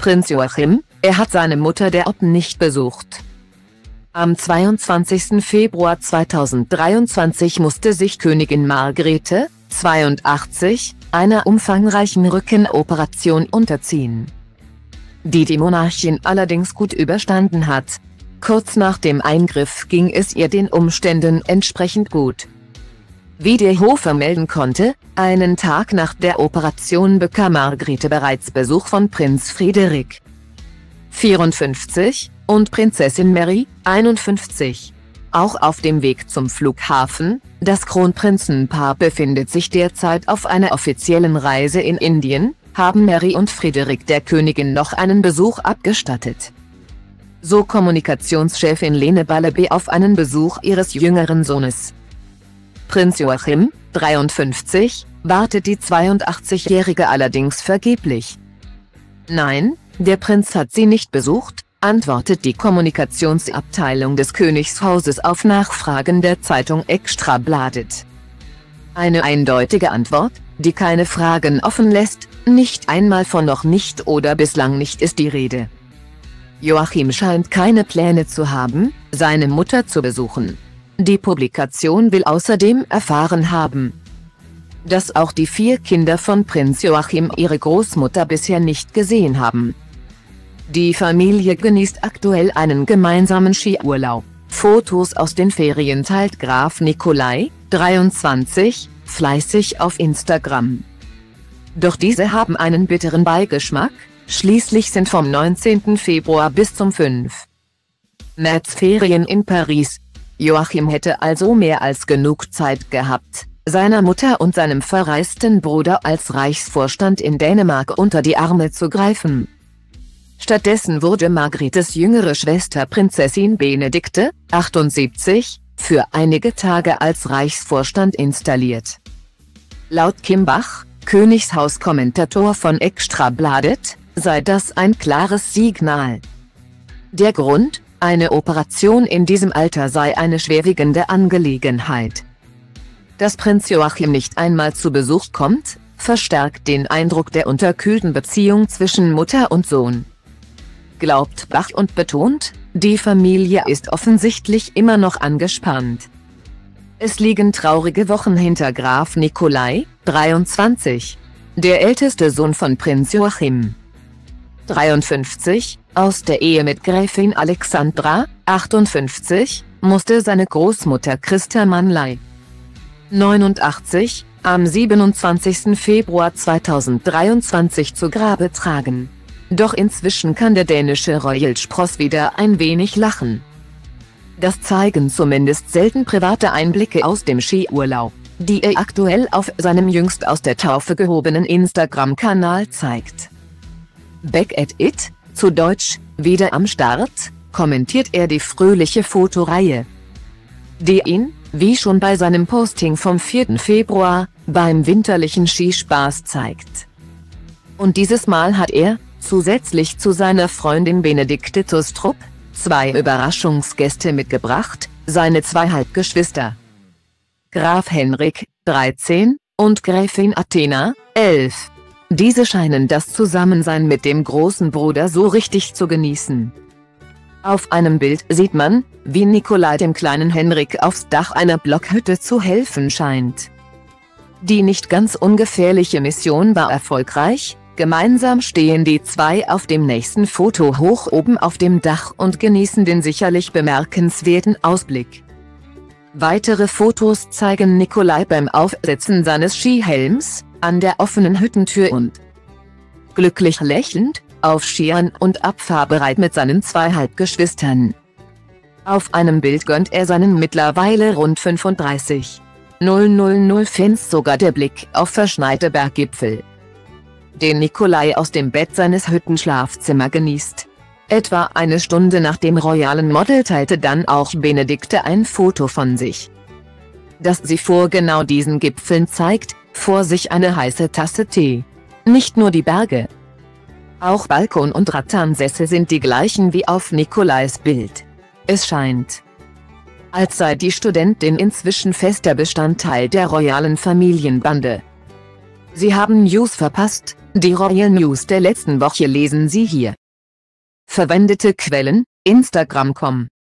Prinz Joachim, er hat seine Mutter der Open nicht besucht. Am 22. Februar 2023 musste sich Königin Margrethe, 82, einer umfangreichen Rückenoperation unterziehen, die die Monarchin allerdings gut überstanden hat. Kurz nach dem Eingriff ging es ihr den Umständen entsprechend gut. Wie der Hof vermelden konnte, einen Tag nach der Operation bekam Margrethe bereits Besuch von Prinz Friedrich, 54, und Prinzessin Mary, 51. Auch auf dem Weg zum Flughafen, das Kronprinzenpaar befindet sich derzeit auf einer offiziellen Reise in Indien, haben Mary und Friedrich der Königin noch einen Besuch abgestattet. So Kommunikationschefin Lene Balleby auf einen Besuch ihres jüngeren Sohnes. Prinz Joachim, 53, wartet die 82-Jährige allerdings vergeblich. Nein, der Prinz hat sie nicht besucht, antwortet die Kommunikationsabteilung des Königshauses auf Nachfragen der Zeitung Extrabladet. Eine eindeutige Antwort, die keine Fragen offen lässt, nicht einmal von noch nicht oder bislang nicht ist die Rede. Joachim scheint keine Pläne zu haben, seine Mutter zu besuchen. Die Publikation will außerdem erfahren haben, dass auch die 4 Kinder von Prinz Joachim ihre Großmutter bisher nicht gesehen haben. Die Familie genießt aktuell einen gemeinsamen Skiurlaub. Fotos aus den Ferien teilt Graf Nikolai, 23, fleißig auf Instagram. Doch diese haben einen bitteren Beigeschmack, schließlich sind vom 19. Februar bis zum 5. März Ferien in Paris. Joachim hätte also mehr als genug Zeit gehabt, seiner Mutter und seinem verreisten Bruder als Reichsvorstand in Dänemark unter die Arme zu greifen. Stattdessen wurde Margrethes jüngere Schwester Prinzessin Benedikte, 78, für einige Tage als Reichsvorstand installiert. Laut Kim Bach, Königshauskommentator von Extrabladet, sei das ein klares Signal. Der Grund: eine Operation in diesem Alter sei eine schwerwiegende Angelegenheit. Dass Prinz Joachim nicht einmal zu Besuch kommt, verstärkt den Eindruck der unterkühlten Beziehung zwischen Mutter und Sohn. Glaubt Bach und betont, die Familie ist offensichtlich immer noch angespannt. Es liegen traurige Wochen hinter Graf Nikolai, 23, der älteste Sohn von Prinz Joachim, 53, aus der Ehe mit Gräfin Alexandra, 58, musste seine Großmutter Christa Manley, 89, am 27. Februar 2023 zu Grabe tragen. Doch inzwischen kann der dänische Royal Spross wieder ein wenig lachen. Das zeigen zumindest selten private Einblicke aus dem Skiurlaub, die er aktuell auf seinem jüngst aus der Taufe gehobenen Instagram-Kanal zeigt. Back at it, zu Deutsch, wieder am Start, kommentiert er die fröhliche Fotoreihe, die ihn, wie schon bei seinem Posting vom 4. Februar, beim winterlichen Skispaß zeigt. Und dieses Mal hat er, zusätzlich zu seiner Freundin Benedikte Tustrup, 2 Überraschungsgäste mitgebracht, seine 2 Halbgeschwister. Graf Henrik, 13, und Gräfin Athena, 11. Diese scheinen das Zusammensein mit dem großen Bruder so richtig zu genießen. Auf einem Bild sieht man, wie Nikolai dem kleinen Henrik aufs Dach einer Blockhütte zu helfen scheint. Die nicht ganz ungefährliche Mission war erfolgreich, gemeinsam stehen die 2 auf dem nächsten Foto hoch oben auf dem Dach und genießen den sicherlich bemerkenswerten Ausblick. Weitere Fotos zeigen Nikolai beim Aufsetzen seines Skihelms, an der offenen Hüttentür und glücklich lächelnd, auf Skiern und abfahrbereit mit seinen 2 Halbgeschwistern. Auf einem Bild gönnt er seinen mittlerweile rund 35,000 Fans sogar der Blick auf verschneite Berggipfel, den Nikolai aus dem Bett seines Hüttenschlafzimmers genießt. Etwa eine Stunde nach dem royalen Model teilte dann auch Benedikte ein Foto von sich, das sie vor genau diesen Gipfeln zeigt, vor sich eine heiße Tasse Tee. Nicht nur die Berge, auch Balkon und Rattansessel sind die gleichen wie auf Nikolais Bild. Es scheint, als sei die Studentin inzwischen fester Bestandteil der royalen Familienbande. Sie haben News verpasst, Die Royal News der letzten Woche lesen Sie hier. Verwendete Quellen: Instagram.com